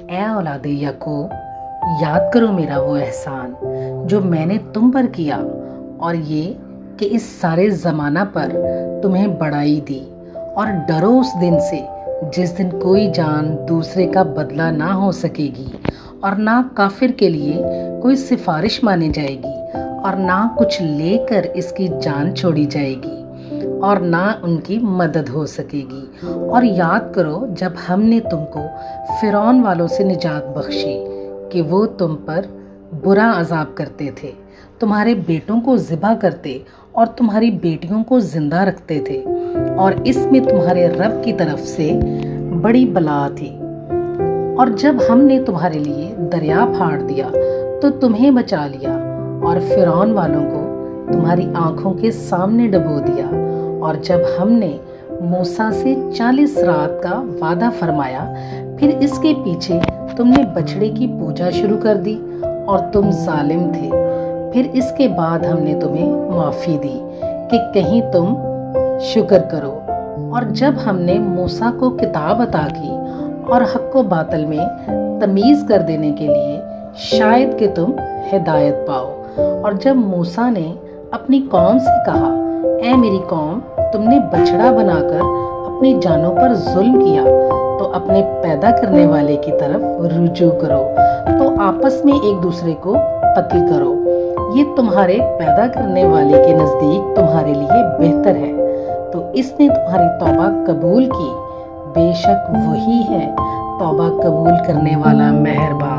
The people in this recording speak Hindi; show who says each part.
Speaker 1: ए औलादे याकूब, याद करो मेरा वो एहसान जो मैंने तुम पर किया, और ये कि इस सारे ज़माना पर तुम्हें बढ़ाई दी। और डरो उस दिन से जिस दिन कोई जान दूसरे का बदला ना हो सकेगी, और ना काफिर के लिए कोई सिफारिश मानी जाएगी, और ना कुछ लेकर इसकी जान छोड़ी जाएगी, और ना उनकी मदद हो सकेगी। और याद करो जब हमने तुमको फिरौन वालों से निजात बख्शी कि वो तुम पर बुरा अजाब करते थे, तुम्हारे बेटों को ज़िबा करते और तुम्हारी बेटियों को जिंदा रखते थे, और इसमें तुम्हारे रब की तरफ से बड़ी बला थी। और जब हमने तुम्हारे लिए दरिया फाड़ दिया तो तुम्हें बचा लिया, और फिरौन वालों को तुम्हारी आंखों के सामने डुबो दिया। और जब हमने मूसा से 40 रात का वादा फरमाया, फिर इसके पीछे तुमने बछड़े की पूजा शुरू कर दी और तुम जालिम थे। फिर इसके बाद हमने तुम्हें माफ़ी दी कि कहीं तुम शुक्र करो। और जब हमने मूसा को किताब अता की और हक व बातिल में तमीज़ कर देने के लिए, शायद कि तुम हिदायत पाओ। और जब मूसा ने अपनी कौम से कहा, ऐ मेरी कौम, तुमने बछड़ा बनाकर अपनी जानों पर जुल्म किया, तो अपने पैदा करने वाले की तरफ रुजू करो, तो आपस में एक दूसरे को कत्ल करो। ये तुम्हारे पैदा करने वाले के नज़दीक तुम्हारे लिए बेहतर है। तो इसने तुम्हारी तौबा कबूल की, बेशक वही है तौबा कबूल करने वाला मेहरबान।